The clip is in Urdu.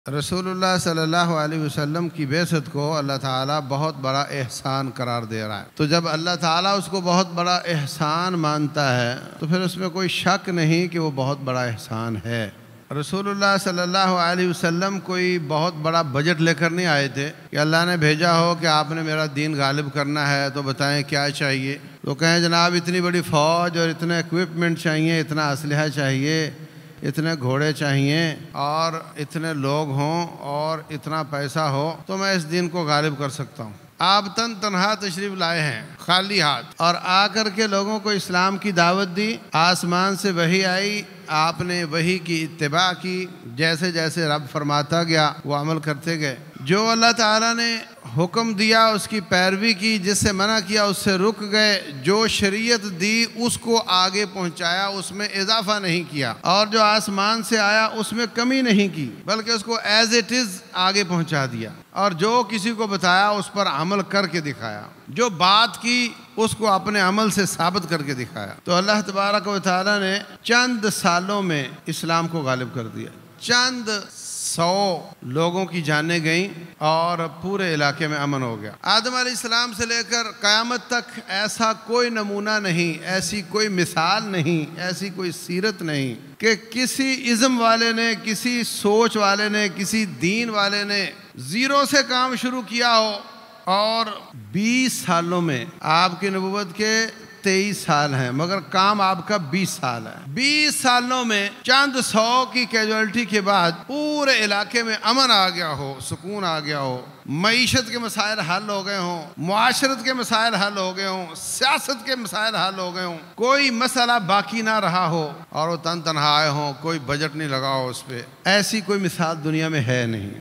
رسول اللہ صلی اللہ علیہ وسلم کی بعثت کو اللہ تعالیٰ بہت بڑا احسان قرار دے رہا ہے۔ تو جب اللہ تعالیٰ اس کو بہت بڑا احسان مانتا ہے تو پھر اس میں کوئی شک نہیں کہ وہ بہت بڑا احسان ہے۔ رسول اللہ صلی اللہ علیہ وسلم کوئی بہت بڑا بجٹ لے کر نہیں آئے تھے کہ اللہ نے بھیجا ہو کہ آپ نے میرا دین غالب کرنا ہے تو بتائیں کیا چاہیے۔ تو کہیں جناب اتنی بڑی فوج اور اتنے ایکوپمنٹ چاہیے، اتنا اسلحہ چاہیے، اتنے گھوڑے چاہیے اور اتنے لوگ ہوں اور اتنا پیسہ ہو تو میں اس دین کو غالب کر سکتا ہوں۔ آپ تنہا تشریف لائے ہیں خالی ہاتھ اور آ کر کے لوگوں کو اسلام کی دعوت دی۔ آسمان سے وحی آئی، آپ نے وحی کی اتباع کی، جیسے جیسے رب فرماتا گیا وہ عمل کرتے گئے۔ جو اللہ تعالیٰ نے حکم دیا اس کی پیروی کی، جس سے منع کیا اس سے رک گئے، جو شریعت دی اس کو آگے پہنچایا، اس میں اضافہ نہیں کیا، اور جو آسمان سے آیا اس میں کمی نہیں کی بلکہ اس کو ایز اٹ از آگے پہنچا دیا، اور جو کسی کو بتایا اس پر عمل کر کے دکھایا، جو بات کی اس کو اپنے عمل سے ثابت کر کے دکھایا۔ تو اللہ تبارک و تعالیٰ نے چند سالوں میں اسلام کو غالب کر دیا۔ چند 100 لوگوں کی جانیں گئیں اور پورے علاقے میں امن ہو گیا۔ آدم علیہ السلام سے لے کر قیامت تک ایسا کوئی نمونہ نہیں، ایسی کوئی مثال نہیں، ایسی کوئی سیرت نہیں کہ کسی ازم والے نے، کسی سوچ والے نے، کسی دین والے نے زیرو سے کام شروع کیا ہو اور 20 سالوں میں آپ کی نبوت کے 23 سال ہیں مگر کام آپ کا 20 سال ہے۔ 20 سالوں میں چند 100 کی کیجوالٹی کے بعد پورے علاقے میں امن آ گیا ہو، سکون آ گیا ہو، معیشت کے مسائل حل ہو گئے ہوں، معاشرت کے مسائل حل ہو گئے ہوں، سیاست کے مسائل حل ہو گئے ہوں، کوئی مسئلہ باقی نہ رہا ہو اور وہ تنہا آئے ہوں، کوئی بجٹ نہیں لگا ہو اس پہ۔ ایسی کوئی مثال دنیا میں ہے نہیں۔